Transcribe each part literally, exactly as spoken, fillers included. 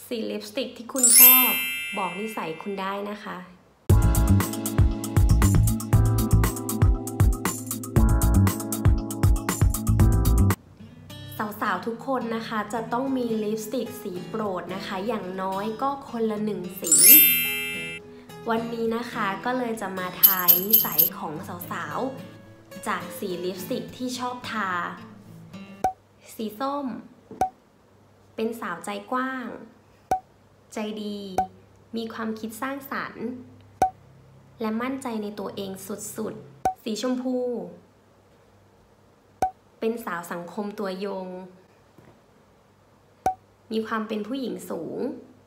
สีลิปสติกที่คุณชอบบอกนิสัยคุณได้นะคะสาวๆทุกคนนะคะจะต้องมีลิปสติกสีโปรดนะคะอย่างน้อยก็คนละหนึ่งสีวันนี้นะคะก็เลยจะมาทายนิสัยของสาวๆจากสีลิปสติกที่ชอบทาสีส้มเป็นสาวใจกว้างใจดีมีความคิดสร้างสรรค์และมั่นใจในตัวเองสุดๆสีชมพูเป็นสาวสังคมตัวยงมีความเป็นผู้หญิงสูง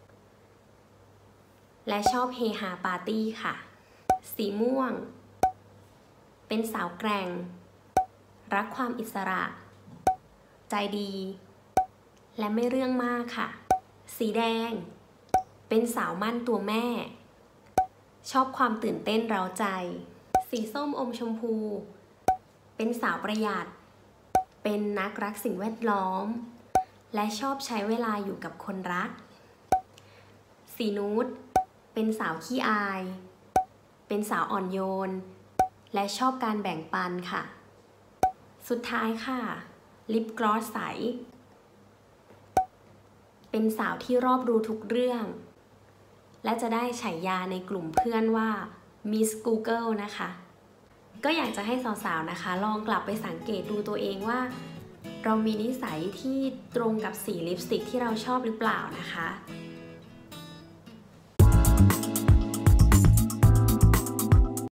และชอบเฮฮาปาร์ตี้ค่ะสีม่วงเป็นสาวแกร่งรักความอิสระใจดีและไม่เรื่องมากค่ะสีแดงเป็นสาวมั่นตัวแม่ชอบความตื่นเต้นเร้าใจสีส้มอมชมพูเป็นสาวประหยัดเป็นนักรักสิ่งแวดล้อมและชอบใช้เวลาอยู่กับคนรักสีนูดเป็นสาวขี้อายเป็นสาวอ่อนโยนและชอบการแบ่งปันค่ะสุดท้ายค่ะลิปกลอสใสเป็นสาวที่รอบรู้ทุกเรื่องและจะได้ฉายาในกลุ่มเพื่อนว่า Miss Google นะคะก็อยากจะให้สาวๆนะคะลองกลับไปสังเกตดูตัวเองว่าเรามีนิสัยที่ตรงกับสีลิปสติกที่เราชอบหรือเปล่านะคะ